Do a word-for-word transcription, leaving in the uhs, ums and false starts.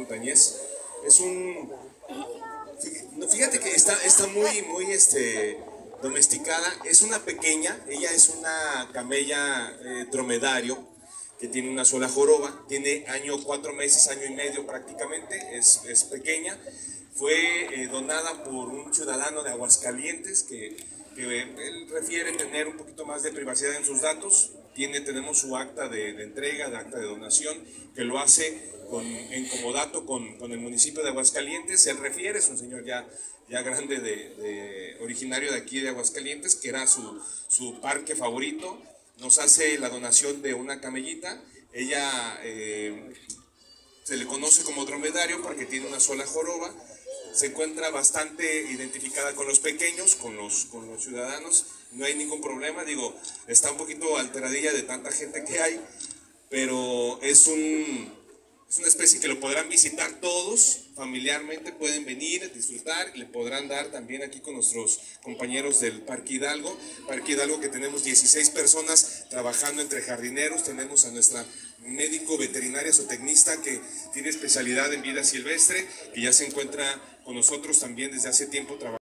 montañés. Es un... Fíjate que está, está muy, muy este, domesticada. Es una pequeña, ella es una camella eh, dromedario que tiene una sola joroba, tiene año, cuatro meses, año y medio prácticamente, es, es pequeña. Fue eh, donada por un ciudadano de Aguascalientes que, que él refiere tener un poquito más de privacidad en sus datos. Tiene, tenemos su acta de, de entrega, de acta de donación, que lo hace con, en comodato con, con el municipio de Aguascalientes. Él refiere, es un señor ya, ya grande, de, de, originario de aquí de Aguascalientes, que era su, su parque favorito. Nos hace la donación de una camellita. Ella eh, se le conoce como dromedario porque tiene una sola joroba. Se encuentra bastante identificada con los pequeños, con los, con los ciudadanos. No hay ningún problema, digo, está un poquito alteradilla de tanta gente que hay, pero es, un, es una especie que lo podrán visitar todos familiarmente, pueden venir, disfrutar, y le podrán dar también aquí con nuestros compañeros del Parque Hidalgo. Parque Hidalgo, que tenemos dieciséis personas trabajando entre jardineros, tenemos a nuestra médico veterinaria zootecnista que tiene especialidad en vida silvestre, que ya se encuentra con nosotros también desde hace tiempo trabajando.